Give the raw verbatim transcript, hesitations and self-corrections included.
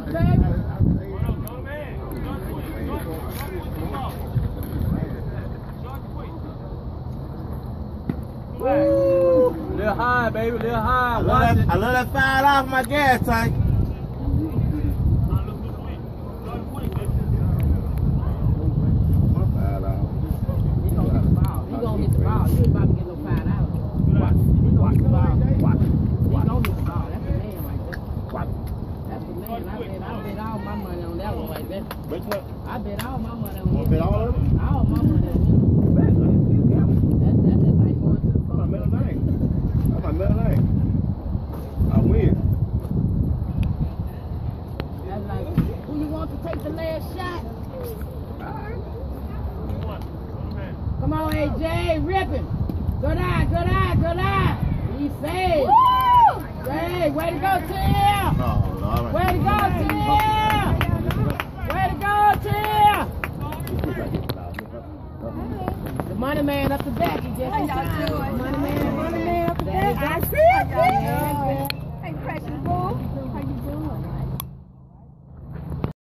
the table. Woo! Little high, baby, little high. I love, that, I love that five dollars my gas tank. I bet all my money on it. Bet all of it? All my money on it. That's, that's just like going to the phone. That's my middle name. That's my middle name. I win. That's like, who you want to take the last shot? Come on, A J, rip him. Good eye, good eye, good eye. He saved. Hey, way to go, Tim. No, no, way to go, Tim. Way to go, Tim. The money man up the back. He just in time. The money